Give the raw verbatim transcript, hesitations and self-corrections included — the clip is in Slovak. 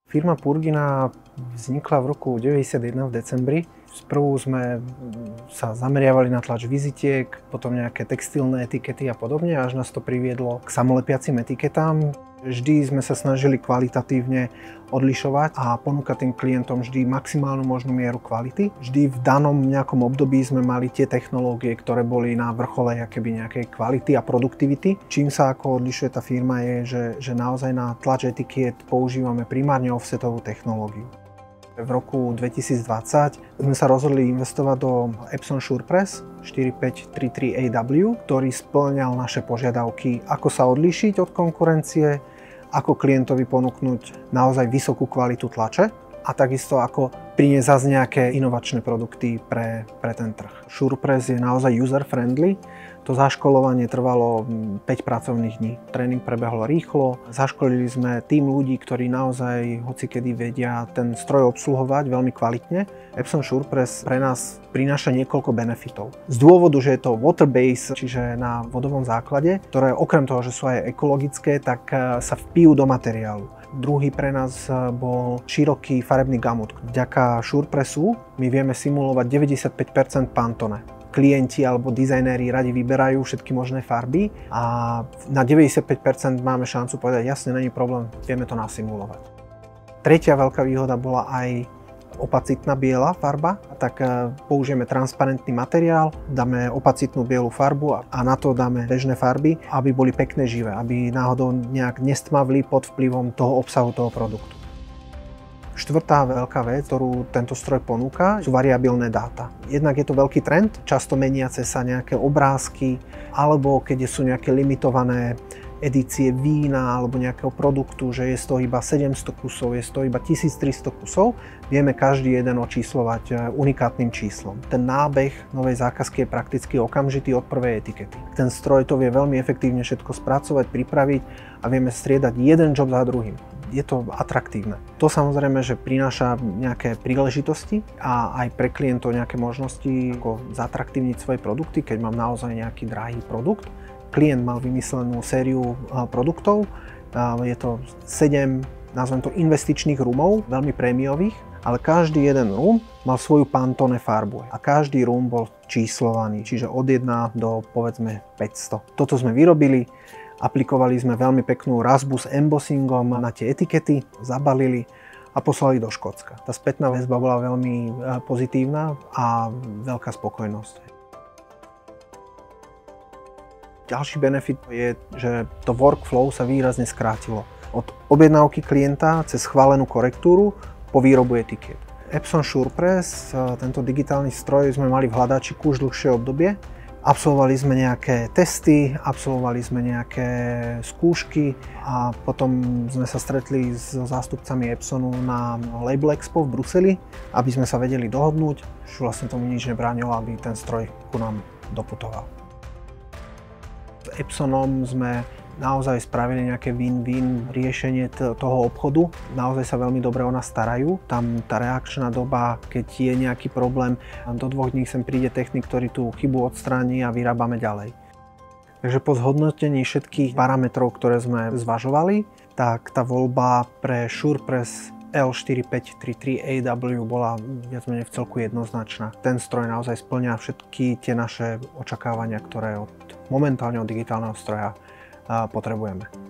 Firma Purgina vznikla v roku deväťdesiatjeden v decembri. Sprvu sme sa zameriavali na tlač vizitiek, potom nejaké textilné etikety a podobne, až nás to priviedlo k samolepiacim etiketám. Vždy sme sa snažili kvalitatívne odlišovať a ponúkať tým klientom vždy maximálnu možnú mieru kvality. Vždy v danom nejakom období sme mali tie technológie, ktoré boli na vrchole akoby nejakej kvality a produktivity. Čím sa ako odlišuje tá firma je, že, že naozaj na tlač etikiet používame primárne offsetovú technológiu. V roku dvetisícdvadsať sme sa rozhodli investovať do Epson SurePress štyri päť tri tri A W, ktorý spĺňal naše požiadavky, ako sa odlíšiť od konkurencie, ako klientovi ponúknuť naozaj vysokú kvalitu tlače a takisto ako priniesť zase nejaké inovačné produkty pre, pre ten trh. SurePress je naozaj user-friendly. To zaškolovanie trvalo päť pracovných dní. Tréning prebehol rýchlo. Zaškolili sme tým ľudí, ktorí naozaj hocikedy vedia ten stroj obsluhovať veľmi kvalitne. Epson SurePress pre nás prináša niekoľko benefitov. Z dôvodu, že je to water-based, čiže na vodovom základe, ktoré okrem toho, že sú aj ekologické, tak sa vpijú do materiálu. Druhý pre nás bol široký farebný gamut. Vďaka SurePressu my vieme simulovať deväťdesiatpäť percent Pantone. Klienti alebo dizajnéri radi vyberajú všetky možné farby a na deväťdesiatpäť percent máme šancu povedať, jasne, není problém, vieme to nasimulovať. Tretia veľká výhoda bola aj opacitná biela farba, tak použijeme transparentný materiál, dáme opacitnú bielu farbu a na to dáme bežné farby, aby boli pekné živé, aby náhodou nejak nestmavli pod vplyvom toho obsahu toho produktu. Štvrtá veľká vec, ktorú tento stroj ponúka, sú variabilné dáta. Jednak je to veľký trend, často meniace sa nejaké obrázky, alebo keď sú nejaké limitované edície vína alebo nejakého produktu, že je z toho iba sedemsto kusov, je z toho iba tisíctristo kusov, vieme každý jeden očíslovať unikátnym číslom. Ten nábeh novej zákazky je prakticky okamžitý od prvej etikety. Ten stroj to vie veľmi efektívne všetko spracovať, pripraviť a vieme striedať jeden job za druhým. Je to atraktívne. To samozrejme, že prináša nejaké príležitosti a aj pre klientov nejaké možnosti ako zatraktívniť svoje produkty, keď mám naozaj nejaký drahý produkt. Klient mal vymyslenú sériu produktov, je to sedem, nazvem to investičných rumov, veľmi prémiových, ale každý jeden rum mal svoju Pantone farbu a každý rum bol číslovaný, čiže od jedna do povedzme päťsto. Toto sme vyrobili. Aplikovali sme veľmi peknú razbu s embossingom na tie etikety, zabalili a poslali do Škótska. Tá spätná väzba bola veľmi pozitívna a veľká spokojnosť. Ďalší benefit je, že to workflow sa výrazne skrátilo. Od objednávky klienta cez schválenú korektúru po výrobu etiket. Epson SurePress, tento digitálny stroj sme mali v hľadačiku už dlhšie obdobie. Absolvovali sme nejaké testy, absolvovali sme nejaké skúšky a potom sme sa stretli s zástupcami Epsonu na Label Expo v Bruseli, aby sme sa vedeli dohodnúť. Už vlastne tomu nič nebránilo, aby ten stroj ku nám doputoval. S Epsonom sme naozaj spravili nejaké win-win riešenie toho obchodu. Naozaj sa veľmi dobre o nás starajú. Tam tá reakčná doba, keď je nejaký problém, do dvoch dní sem príde technik, ktorý tú chybu odstráni a vyrábame ďalej. Takže po zhodnotení všetkých parametrov, ktoré sme zvažovali, tak tá voľba pre SurePress L štyri päť tri tri A W bola viac menej v celku jednoznačná. Ten stroj naozaj spĺňa všetky tie naše očakávania, ktoré od, momentálne od digitálneho stroja potrebujeme.